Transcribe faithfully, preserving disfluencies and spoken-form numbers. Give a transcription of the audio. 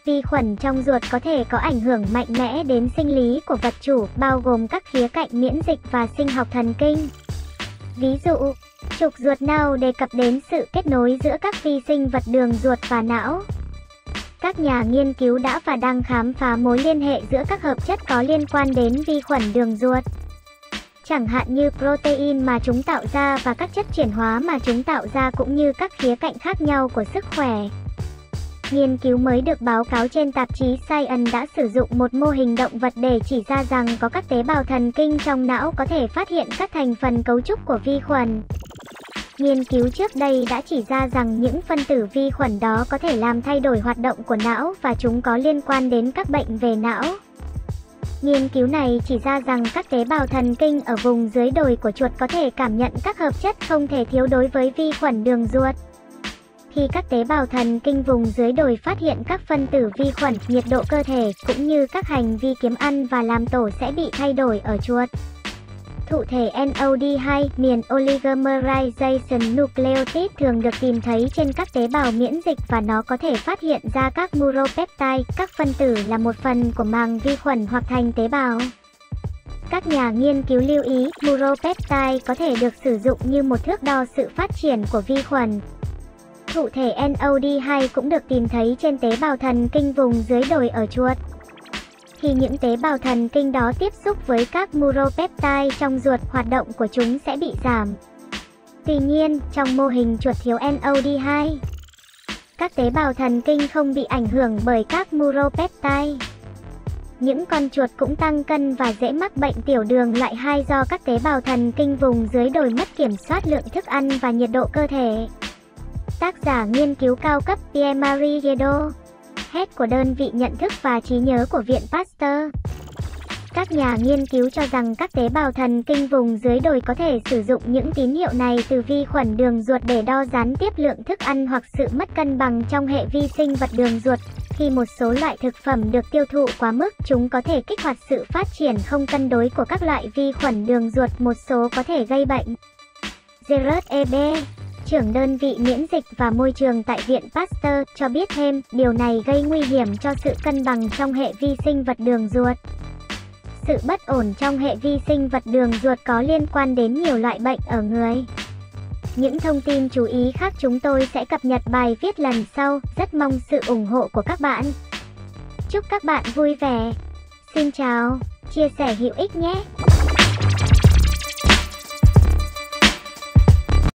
Vi khuẩn trong ruột có thể có ảnh hưởng mạnh mẽ đến sinh lý của vật chủ, bao gồm các khía cạnh miễn dịch và sinh học thần kinh. Ví dụ, trục ruột não đề cập đến sự kết nối giữa các vi sinh vật đường ruột và não. Các nhà nghiên cứu đã và đang khám phá mối liên hệ giữa các hợp chất có liên quan đến vi khuẩn đường ruột, chẳng hạn như protein mà chúng tạo ra và các chất chuyển hóa mà chúng tạo ra, cũng như các khía cạnh khác nhau của sức khỏe. Nghiên cứu mới được báo cáo trên tạp chí Science đã sử dụng một mô hình động vật để chỉ ra rằng có các tế bào thần kinh trong não có thể phát hiện các thành phần cấu trúc của vi khuẩn. Nghiên cứu trước đây đã chỉ ra rằng những phân tử vi khuẩn đó có thể làm thay đổi hoạt động của não và chúng có liên quan đến các bệnh về não. Nghiên cứu này chỉ ra rằng các tế bào thần kinh ở vùng dưới đồi của chuột có thể cảm nhận các hợp chất không thể thiếu đối với vi khuẩn đường ruột. Khi các tế bào thần kinh vùng dưới đồi phát hiện các phân tử vi khuẩn, nhiệt độ cơ thể cũng như các hành vi kiếm ăn và làm tổ sẽ bị thay đổi ở chuột. Thụ thể en ô đê hai, miền oligomerization nucleotide, thường được tìm thấy trên các tế bào miễn dịch và nó có thể phát hiện ra các neuropeptide, các phân tử là một phần của màng vi khuẩn hoặc thành tế bào. Các nhà nghiên cứu lưu ý, neuropeptide có thể được sử dụng như một thước đo sự phát triển của vi khuẩn. Thụ thể en ô đê hai cũng được tìm thấy trên tế bào thần kinh vùng dưới đồi ở chuột. Khi những tế bào thần kinh đó tiếp xúc với các neuropeptide trong ruột, hoạt động của chúng sẽ bị giảm. Tuy nhiên, trong mô hình chuột thiếu en ô đê hai, các tế bào thần kinh không bị ảnh hưởng bởi các neuropeptide. Những con chuột cũng tăng cân và dễ mắc bệnh tiểu đường loại hai do các tế bào thần kinh vùng dưới đồi mất kiểm soát lượng thức ăn và nhiệt độ cơ thể. Tác giả nghiên cứu cao cấp Pierre-Marie Guédot, Head của đơn vị nhận thức và trí nhớ của Viện Pasteur. Các nhà nghiên cứu cho rằng các tế bào thần kinh vùng dưới đồi có thể sử dụng những tín hiệu này từ vi khuẩn đường ruột để đo gián tiếp lượng thức ăn hoặc sự mất cân bằng trong hệ vi sinh vật đường ruột. Khi một số loại thực phẩm được tiêu thụ quá mức, chúng có thể kích hoạt sự phát triển không cân đối của các loại vi khuẩn đường ruột, một số có thể gây bệnh. Gerard Ebe, trưởng đơn vị miễn dịch và môi trường tại Viện Pasteur, cho biết thêm, điều này gây nguy hiểm cho sự cân bằng trong hệ vi sinh vật đường ruột. Sự bất ổn trong hệ vi sinh vật đường ruột có liên quan đến nhiều loại bệnh ở người. Những thông tin chú ý khác chúng tôi sẽ cập nhật bài viết lần sau, rất mong sự ủng hộ của các bạn. Chúc các bạn vui vẻ. Xin chào, chia sẻ hữu ích nhé.